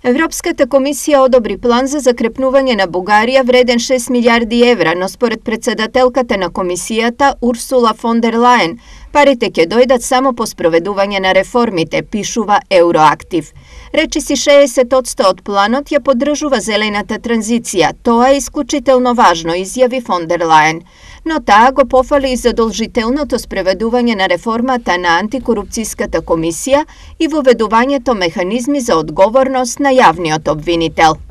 Европската комисија одобри план за закрепнување на Бугарија вреден 6 милиарди евра, но според председателката на комисијата Урсула фон дер Лајен, парите ќе дојдат само по спроведување на реформите, пишува Евроактив. Речиси 60% од планот ја поддржува зелената транзиција. Тоа е исклучително важно, изјави фон дер Лајен. Но таа го пофали и задолжителното спроведување на реформата на антикорупцијската комисија и воведувањето механизми за одговорност на јавниот обвинител.